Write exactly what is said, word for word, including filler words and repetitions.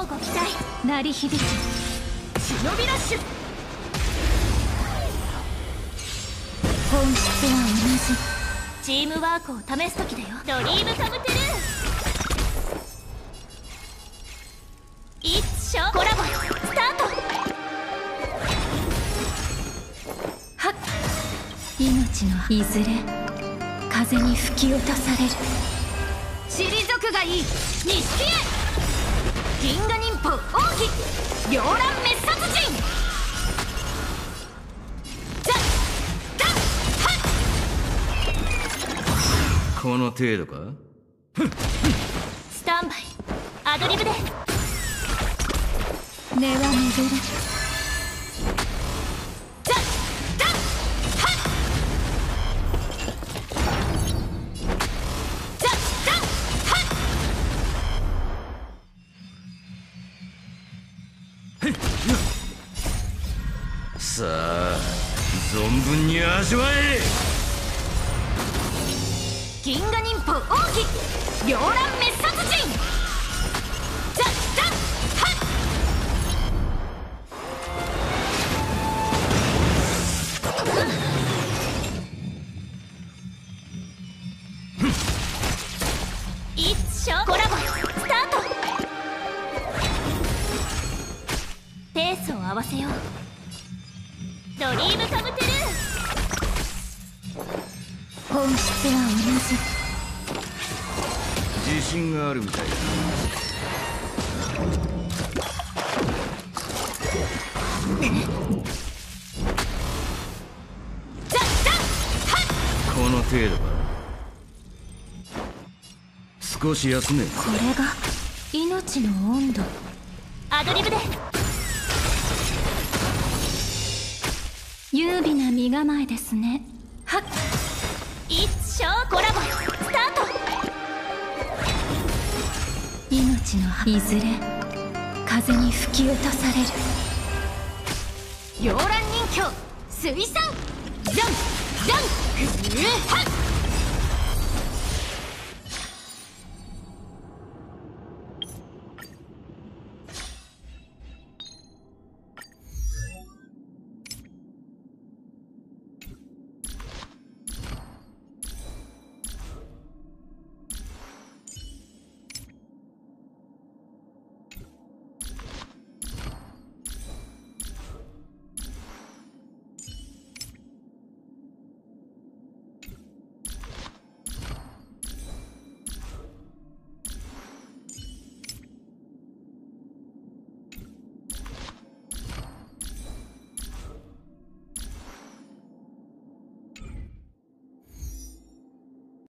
うご期待。鳴り響き忍びラッシュ。本質は同じ。チームワークを試す時だよ。ドリームカムトゥルー。一緒コラボスタート。はっ、命のいずれ風に吹き落とされる。退くがいい。錦絵銀河忍法奥義両乱滅殺人。ザッザッはっ。 この程度か。 スタンバイアドリブで根は巡る。ザッザッはっ。ザッザッはっ。 さあ存分に味わえ。 銀河忍法奥義両乱滅殺人。ザッザッはっ。一緒コラボスタート。ペースを合わせよう。ドリームカムトゥルー。本質は同じ。 自信があるみたいだ。 ザッザッはっ。 この程度か。少し休め。 これが命の温度。アドリブで優美な身構えですね。はっ。一生コラボスタート。命のいずれ風に吹き落とされる。両乱人形水産ザンザンふーはっ。